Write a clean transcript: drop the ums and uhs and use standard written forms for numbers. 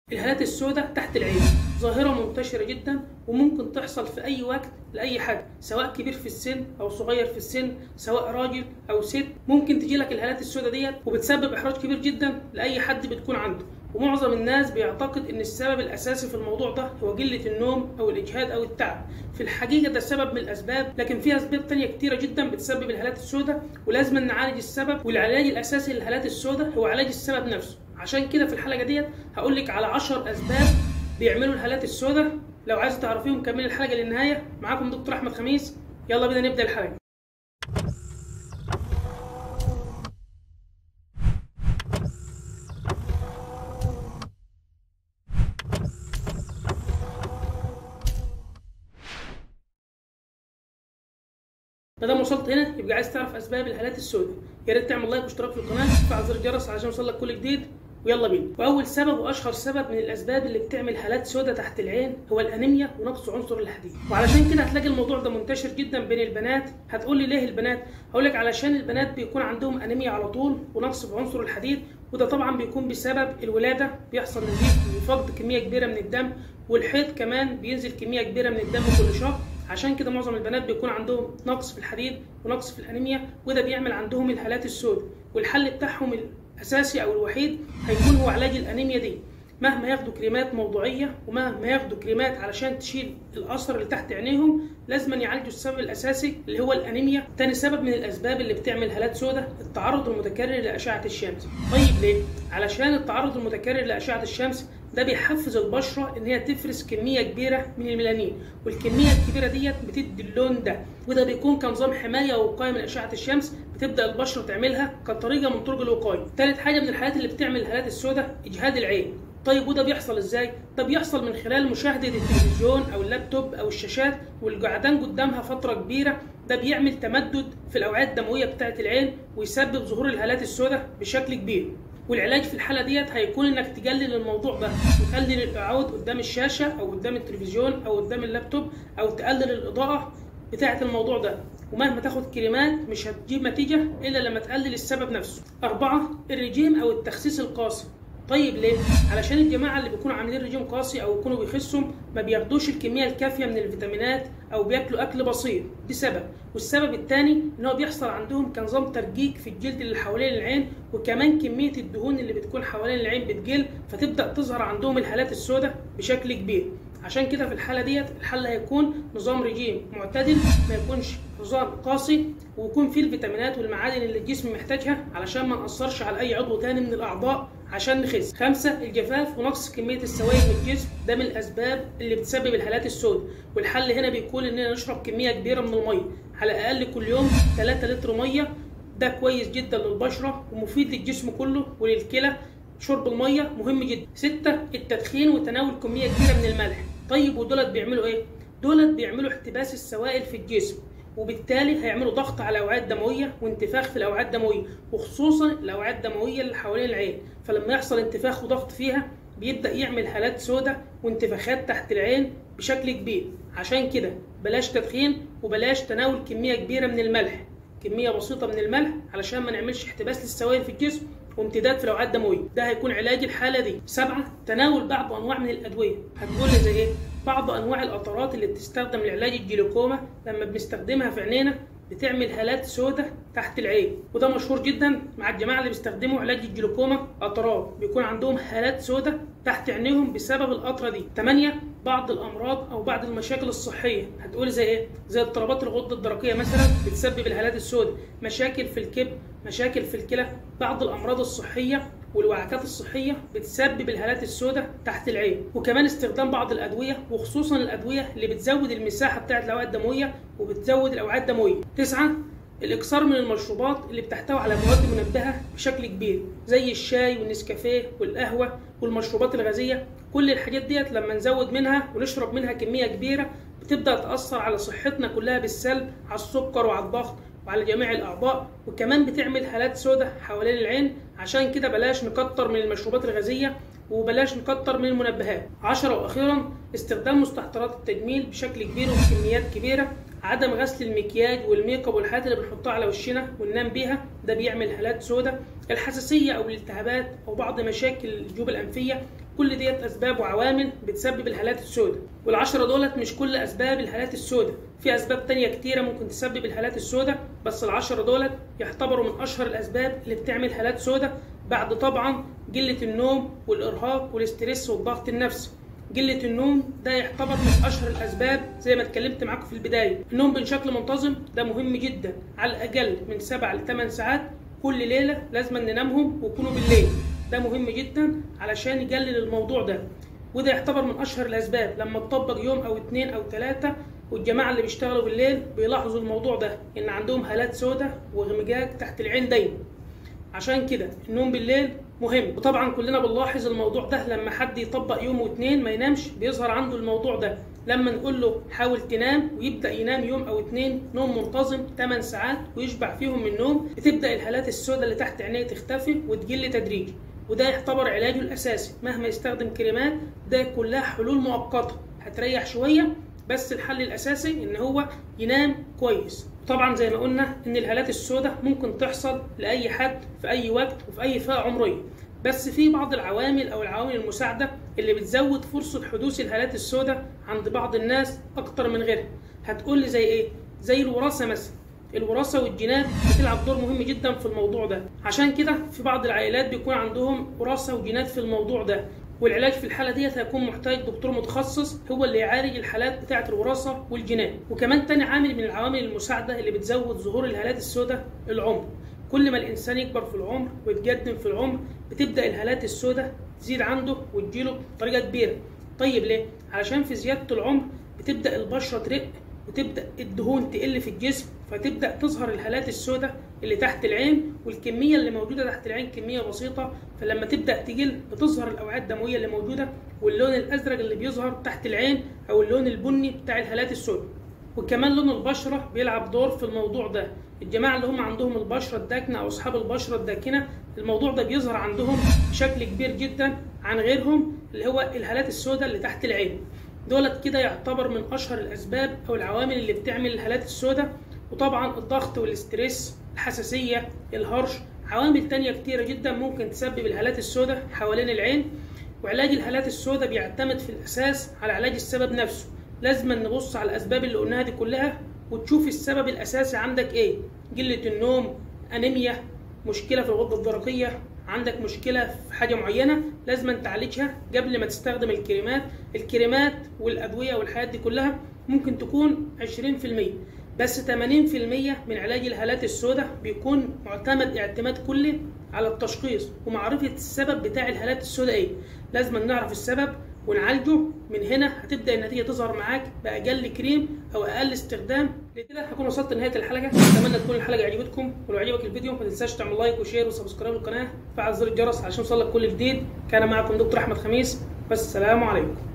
الهالات السوداء تحت العين ظاهرة منتشرة جدا وممكن تحصل في أي وقت لأي حد، سواء كبير في السن أو صغير في السن، سواء راجل أو ست. ممكن تجيلك الهالات السوداء ديت وبتسبب إحراج كبير جدا لأي حد بتكون عنده. ومعظم الناس بيعتقد ان السبب الاساسي في الموضوع ده هو قله النوم او الاجهاد او التعب. في الحقيقه ده سبب من الاسباب، لكن في اسباب تانية كتيره جدا بتسبب الهالات السوداء ولازم نعالج السبب. والعلاج الاساسي للهالات السوداء هو علاج السبب نفسه. عشان كده في الحلقه ديت هقول لك على 10 اسباب بيعملوا الهالات السوداء. لو عايز تعرفيهم كملي الحلقه للنهايه. معاكم دكتور احمد خميس، يلا بينا نبدا الحلقه. ما دام وصلت هنا يبقى عايز تعرف اسباب الهالات السوداء، يا ريت تعمل لايك واشتراك في القناه وتفعل زر الجرس عشان يوصلك كل جديد، ويلا بينا. واول سبب واشهر سبب من الاسباب اللي بتعمل هالات سوداء تحت العين هو الانيميا ونقص عنصر الحديد. وعلشان كده هتلاقي الموضوع ده منتشر جدا بين البنات. هتقول لي ليه البنات؟ هقول لك علشان البنات بيكون عندهم انيميا على طول ونقص في عنصر الحديد، وده طبعا بيكون بسبب الولاده، بيحصل نزيف وفقد كميه كبيره من الدم، والحيض كمان بينزل كميه كبيره من الدم كل شهر. عشان كده معظم البنات بيكون عندهم نقص في الحديد ونقص في الانيميا، وده بيعمل عندهم الهالات السوداء. والحل بتاعهم الاساسي او الوحيد هيكون هو علاج الانيميا دي. مهما ياخدوا كريمات موضوعيه ومهما ياخدوا كريمات علشان تشيل الاثر اللي تحت عينيهم، لازم يعالجوا السبب الاساسي اللي هو الانيميا. تاني سبب من الاسباب اللي بتعمل هالات سوداء التعرض المتكرر لاشعه الشمس. طيب ليه؟ علشان التعرض المتكرر لاشعه الشمس ده بيحفز البشره ان هي تفرز كميه كبيره من الميلانين، والكميه الكبيره ديت بتدي اللون ده، وده بيكون كنظام حمايه ووقايه من اشعه الشمس بتبدا البشره تعملها كطريقه من طرق الوقايه. ثالث حاجه من الحاجات اللي بتعمل الهالات السوداء اجهاد العين. طيب وده بيحصل ازاي؟ ده بيحصل من خلال مشاهده التلفزيون او اللابتوب او الشاشات والقعدان قدامها فتره كبيره. ده بيعمل تمدد في الاوعيه الدمويه بتاعه العين ويسبب ظهور الهالات السوداء بشكل كبير. والعلاج في الحاله ديت هيكون انك تقلل الموضوع ده، تقلل القعود قدام الشاشه او قدام التلفزيون او قدام اللابتوب، او تقلل الاضاءه بتاعه الموضوع ده. ومهما تاخد كريمات مش هتجيب نتيجه الا لما تقلل السبب نفسه. 4. الرجيم او التخسيس القاسي. طيب ليه؟ علشان الجماعه اللي بيكونوا عاملين رجيم قاسي او يكونوا بيخسوا ما بياخدوش الكميه الكافيه من الفيتامينات او بياكلوا اكل بسيط، دي سبب. والسبب الثاني ان هو بيحصل عندهم كنظام ترجيج في الجلد اللي حوالين العين، وكمان كميه الدهون اللي بتكون حوالين العين بتقل، فتبدا تظهر عندهم الهالات السوداء بشكل كبير. عشان كده في الحاله ديت الحل هيكون نظام رجيم معتدل، ما يكونش نظام قاسي، ويكون فيه الفيتامينات والمعادن اللي الجسم محتاجها علشان ما نأثرش على اي عضو تاني من الاعضاء عشان نخس. 5. الجفاف ونقص كميه السوائل من الجسم، ده من الاسباب اللي بتسبب الهالات السوداء. والحل هنا بيكون اننا نشرب كميه كبيره من الميه، على الاقل كل يوم 3 لتر ميه. ده كويس جدا للبشره ومفيد للجسم كله وللكلى. شرب الميه مهم جدا. 6. التدخين وتناول كميه كبيره من الملح. طيب ودولت بيعملوا ايه؟ دولت بيعملوا احتباس السوائل في الجسم، وبالتالي هيعملوا ضغط على الاوعيه الدمويه وانتفاخ في الاوعيه الدمويه، وخصوصا الاوعيه الدمويه اللي حوالين العين. فلما يحصل انتفاخ وضغط فيها بيبدا يعمل هالات سوداء وانتفاخات تحت العين بشكل كبير. عشان كده بلاش تدخين وبلاش تناول كميه كبيره من الملح، كميه بسيطه من الملح علشان ما نعملش احتباس للسوائل في الجسم وامتداد في الاوعيه الدمويه. ده هيكون علاج الحاله دي. 7. تناول بعض انواع من الادويه. هتقول لي زي ايه؟ بعض انواع القطرات اللي بتستخدم لعلاج الجلوكوما لما بنستخدمها في عينينا بتعمل هالات سوداء تحت العين، وده مشهور جدا مع الجماعه اللي بيستخدموا علاج الجلوكوما. قطرات بيكون عندهم هالات سوداء تحت عينيهم بسبب القطره دي. 8. بعض الامراض او بعض المشاكل الصحيه. هتقول زي ايه؟ زي اضطرابات الغده الدرقيه مثلا بتسبب الهالات السوداء، مشاكل في الكبد، مشاكل في الكلى، بعض الامراض الصحيه والوعكات الصحيه بتسبب الهالات السوداء تحت العين. وكمان استخدام بعض الادويه، وخصوصا الادويه اللي بتزود المساحه بتاعه الاوعيه الدمويه وبتزود الاوعيه الدمويه. 9. الاكثار من المشروبات اللي بتحتوي على مواد منبهه بشكل كبير، زي الشاي والنسكافيه والقهوه والمشروبات الغازيه. كل الحاجات ديت لما نزود منها ونشرب منها كميه كبيره بتبدا تاثر على صحتنا كلها بالسلب، على السكر وعلى الضغط وعلى جميع الاعضاء، وكمان بتعمل هالات سوداء حوالين العين. عشان كده بلاش نكتر من المشروبات الغازيه وبلاش نكتر من المنبهات. 10. واخيرا استخدام مستحضرات التجميل بشكل كبير وبكميات كبيره. عدم غسل المكياج والميك اب والحاجات اللي بنحطها على وشنا وننام بيها، ده بيعمل هالات سوداء. الحساسيه او الالتهابات او بعض مشاكل الجيوب الانفيه، كل ديت اسباب وعوامل بتسبب الهالات السوداء. وال10 دولت مش كل اسباب الهالات السوداء، في اسباب تانية كتيره ممكن تسبب الهالات السوداء، بس ال10 دولت يعتبروا من اشهر الاسباب اللي بتعمل هالات سوداء، بعد طبعا قله النوم والارهاق والاسترس والضغط النفسي. قله النوم ده يعتبر من اشهر الاسباب، زي ما اتكلمت معاكم في البدايه. النوم بشكل منتظم ده مهم جدا، على الاقل من 7 ل 8 ساعات كل ليله لازم ننامهم ويكونوا بالليل. ده مهم جدا علشان يقلل الموضوع ده، وده يعتبر من اشهر الاسباب. لما تطبق يوم او 2 أو 3، والجماعه اللي بيشتغلوا بالليل بيلاحظوا الموضوع ده، ان عندهم هالات سوداء وغمجات تحت العين دايما. عشان كده النوم بالليل مهم. وطبعا كلنا بنلاحظ الموضوع ده، لما حد يطبق يوم و2 ما ينامش بيظهر عنده الموضوع ده. لما نقول له حاول تنام ويبدا ينام يوم او 2 نوم منتظم 8 ساعات ويشبع فيهم من النوم، بتبدا الهالات السوداء اللي تحت عينيه تختفي وتقل تدريجي. وده يعتبر علاجه الاساسي. مهما يستخدم كريمات ده كلها حلول مؤقته هتريح شويه، بس الحل الاساسي ان هو ينام كويس. طبعا زي ما قلنا ان الهالات السوداء ممكن تحصل لاي حد في اي وقت وفي اي فئه عمريه، بس في بعض العوامل او العوامل المساعده اللي بتزود فرصه حدوث الهالات السوداء عند بعض الناس اكتر من غيرها. هتقول لي زي ايه؟ زي الوراثه مثلا. الوراثه والجينات بتلعب دور مهم جدا في الموضوع ده، عشان كده في بعض العائلات بيكون عندهم وراثه وجينات في الموضوع ده. والعلاج في الحاله ديت هيكون محتاج دكتور متخصص هو اللي يعالج الحالات بتاعه الوراثه والجينات. وكمان تاني عامل من العوامل المساعده اللي بتزود ظهور الهالات السوداء العمر. كل ما الانسان يكبر في العمر ويتقدم في العمر بتبدا الهالات السوداء تزيد عنده وتجيله بطريقه كبيره. طيب ليه؟ علشان في زياده العمر بتبدا البشره ترق وتبدا الدهون تقل في الجسم، فتبدا تظهر الهالات السوداء اللي تحت العين، والكميه اللي موجوده تحت العين كميه بسيطه، فلما تبدا تقل بتظهر الاوعيه الدمويه اللي موجوده، واللون الازرق اللي بيظهر تحت العين او اللون البني بتاع الهالات السوداء. وكمان لون البشره بيلعب دور في الموضوع ده. الجماعه اللي هم عندهم البشره الداكنه او اصحاب البشره الداكنه الموضوع ده بيظهر عندهم بشكل كبير جدا عن غيرهم، اللي هو الهالات السوداء اللي تحت العين. دولت كده يعتبر من اشهر الاسباب او العوامل اللي بتعمل الهالات السوداء. وطبعا الضغط والاسترس، الحساسيه، الهرش، عوامل تانية كتيره جدا ممكن تسبب الهالات السوداء حوالين العين. وعلاج الهالات السوداء بيعتمد في الاساس على علاج السبب نفسه. لازم نبص على الاسباب اللي قلناها دي كلها وتشوف السبب الاساسي عندك ايه. قله النوم، انيميا، مشكله في الغده الدرقيه، عندك مشكله في حاجه معينه لازم تعالجها قبل ما تستخدم الكريمات. الكريمات والادويه والحاجات دي كلها ممكن تكون 20%، بس 80% من علاج الهالات السوداء بيكون معتمد اعتماد كلي على التشخيص ومعرفه السبب بتاع الهالات السوداء ايه. لازم نعرف السبب ونعالجه. من هنا هتبدا النتيجه تظهر معاك باقل كريم او اقل استخدام. لكده هكون وصلت لنهايه الحلقه. اتمنى تكون الحلقه عجبتكم، ولو عجبك الفيديو ما تنساش تعمل لايك وشير وسبسكرايب للقناه، وفعل زر الجرس عشان يوصلك كل جديد. كان معكم دكتور احمد خميس، والسلام عليكم.